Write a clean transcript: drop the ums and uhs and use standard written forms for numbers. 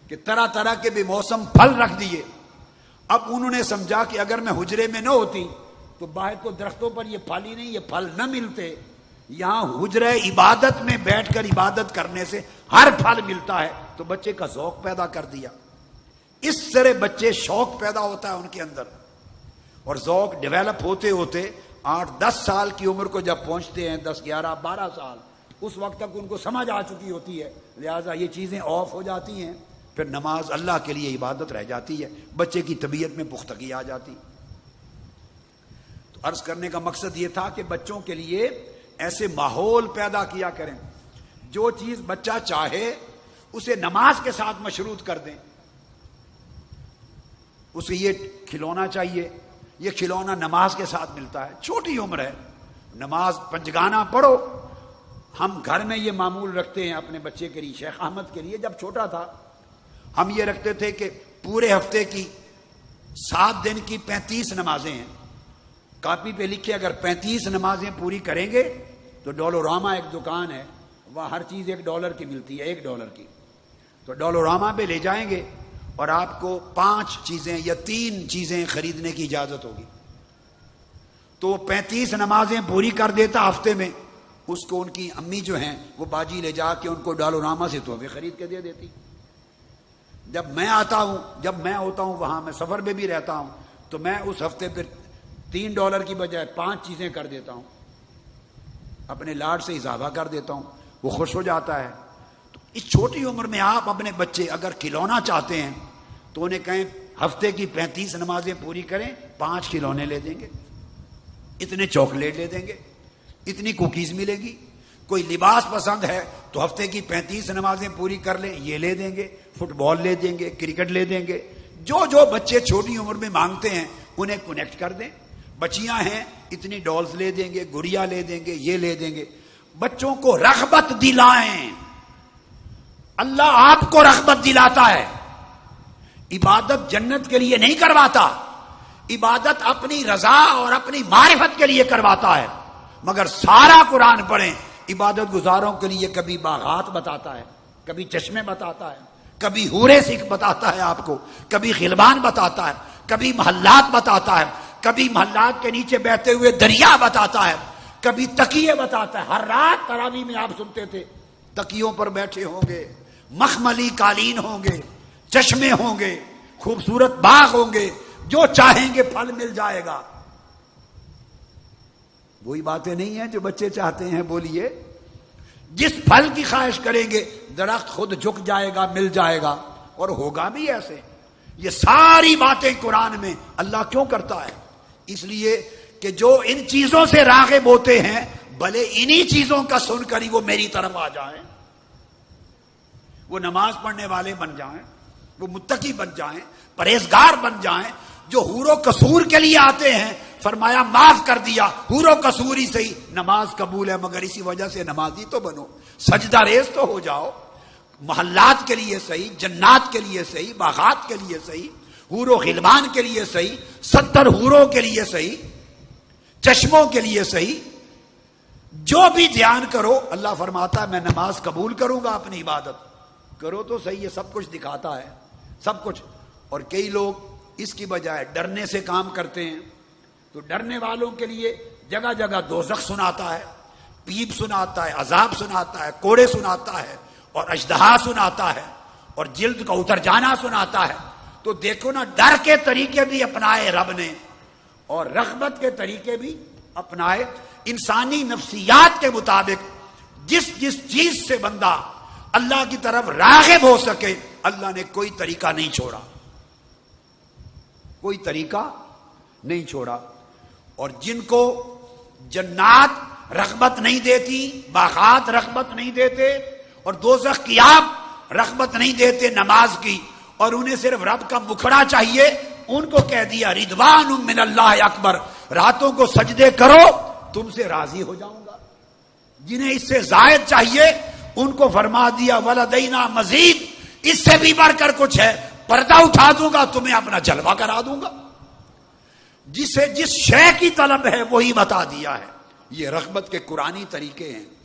کہ طرح طرح کے بے موسم پھل رکھ دیے. اب انہوں نے سمجھا کہ اگر میں حجرے میں نہ ہوتی تو باہر کو درختوں پر یہ پھل ہی نہیں، یہ پھل نہ ملتے. یہاں حجرہ عبادت میں بیٹھ کر عبادت کرنے سے ہر پھل ملتا ہے، تو بچے کا ذوق پیدا کر دیا. اس طرح بچے شوق پیدا ہوتا ہے ان کے اندر، اور ذوق ڈیولپ ہوتے ہوتے 8-10 سال کی عمر کو جب پہنچتے ہیں، 10 11 12 سال، اس وقت تک ان کو سمجھ آ چکی ہوتی ہے، لہذا یہ چیزیں آف ہو جاتی ہیں. پھر نماز اللہ کے لیے عبادت رہ جاتی ہے، بچے کی طبیعت میں پختگی آ جاتی. تو عرض کرنے کا مقصد یہ تھا کہ بچوں کے لیے ایسے ماحول پیدا کیا کریں، جو چیز بچہ چاہے اسے نماز کے ساتھ مشروط کر دیں. اسے یہ کھلونا چاہیے، یہ کھلونا نماز کے ساتھ ملتا ہے، چھوٹی عمر ہے، نماز پنجگانہ پڑھو. ہم گھر میں یہ معمول رکھتے ہیں اپنے بچے کے لیے. شیخ احمد کے لیے جب چھوٹا تھا ہم یہ رکھتے تھے کہ پورے ہفتے کی 7 دن کی 35 نمازیں ہیں. کاپی پہ لکھے اگر 35 نمازیں پوری کریں گے تو ڈولوراما ایک دکان ہے، وہاں ہر چیز $1 کی ملتی ہے، $1 کی. تو ڈولوراما پہ لے جائیں گے اور آپ کو 5 چیزیں یا 3 چیزیں خریدنے کی اجازت ہوگی. تو 35 نمازیں پوری کر دیتا ہفتے میں. اس کو ان کی امی جو ہیں وہ باجی لے جا کے ان کو ڈولوراما سے تحفے خرید کے دے دیتی. جب میں ہوتا ہوں وہاں، میں سفر میں بھی رہتا ہوں، تو میں اس ہفتے پھر $3 کی بجائے 5 چیزیں کر دیتا ہوں، اپنے لاڈ سے اضافہ کر دیتا ہوں، وہ خوش ہو جاتا ہے. تو اس چھوٹی عمر میں آپ اپنے بچے اگر کھلونا چاہتے ہیں تو انہیں کہیں ہفتے کی 35 نمازیں پوری کریں، 5 کھلونے لے دیں گے، اتنے چاکلیٹ لے دیں گے، اتنی کوکیز ملے گی. کوئی لباس پسند ہے تو ہفتے کی 35 نمازیں پوری کر لیں، یہ لے دیں گے، فٹ بال لے دیں گے، کرکٹ لے دیں گے. جو بچے چھوٹی عمر میں مانگتے ہیں انہیں کنیکٹ کر دیں. بچیاں ہیں اتنی ڈالز لے دیں گے، گڑیا لے دیں گے، یہ لے دیں گے. بچوں کو رغبت دلائیں. اللہ آپ کو رغبت دلاتا ہے. عبادت جنت کے لیے نہیں کرواتا، عبادت اپنی رضا اور اپنی معرفت کے لیے کرواتا ہے. مگر سارا قرآن پڑھیں، عبادت گزاروں کے لیے کبھی باغات بتاتا ہے، کبھی چشمے بتاتا ہے، کبھی حورے سکھ بتاتا ہے آپ کو، کبھی خلبان بتاتا ہے، کبھی محلات بتاتا ہے، کبھی محلات کے نیچے بہتے ہوئے دریا بتاتا ہے، کبھی تکیے بتاتا ہے. ہر رات تراویح میں آپ سنتے تھے تکیوں پر بیٹھے ہوں گے، مخملی قالین ہوں گے، چشمے ہوں گے، خوبصورت باغ ہوں گے، جو چاہیں گے پھل مل جائے گا. وہی باتیں نہیں ہیں جو بچے چاہتے ہیں. بولیے، جس پھل کی خواہش کریں گے درخت خود جھک جائے گا، مل جائے گا، اور ہوگا بھی ایسے. یہ ساری باتیں قرآن میں اللہ کیوں کرتا ہے؟ اس لیے کہ جو ان چیزوں سے راغب ہوتے ہیں بھلے انہی چیزوں کا سن کر ہی وہ میری طرف آ جائیں، وہ نماز پڑھنے والے بن جائیں، وہ متقی بن جائیں، پرہیزگار بن جائیں. جو حور و قصور کے لیے آتے ہیں فرمایا معاف کر دیا، حور و قصور ہی صحیح، نماز قبول ہے مگر اسی وجہ سے نمازی تو بنو، سجدہ ریز تو ہو جاؤ. محلات کے لیے صحیح، جنات کے لیے صحیح، باغات کے لیے صحیح، حور و غلمان کے لیے صحیح، 70 حوروں کے لیے صحیح، چشموں کے لیے صحیح. جو بھی دھیان کرو اللہ فرماتا ہے میں نماز قبول کروں گا. اپنی عبادت کرو تو صحیح، یہ سب کچھ دکھاتا ہے، سب کچھ. اور کئی لوگ اس کی بجائے ڈرنے سے کام کرتے ہیں. تو ڈرنے والوں کے لیے جگہ جگہ دوزخ سناتا ہے، پیپ سناتا ہے، عذاب سناتا ہے، کوڑے سناتا ہے، اور اژدہا سناتا ہے، اور جلد کا اتر جانا سناتا ہے. تو دیکھو نا، ڈر کے طریقے بھی اپنائے رب نے اور رغبت کے طریقے بھی اپنائے. انسانی نفسیات کے مطابق جس چیز سے بندہ اللہ کی طرف راغب ہو سکے اللہ نے کوئی طریقہ نہیں چھوڑا، کوئی طریقہ نہیں چھوڑا. اور جن کو جنات رغبت نہیں دیتی، باغات رغبت نہیں دیتے، اور دوزخ کی آگ رغبت نہیں دیتے نماز کی، اور انہیں صرف رب کا مکھڑا چاہیے، ان کو کہہ دیا رضوان من اللہ اکبر، راتوں کو سجدے کرو تم سے راضی ہو جاؤں گا. جنہیں اس سے زائد چاہیے ان کو فرما دیا ولدینا مزید، اس سے بھی بڑھ کر کچھ ہے، پردہ اٹھا دوں گا، تمہیں اپنا جلوہ کرا دوں گا. جسے جس شے کی طلب ہے وہی بتا دیا ہے. یہ رغبت کے قرآنی طریقے ہیں.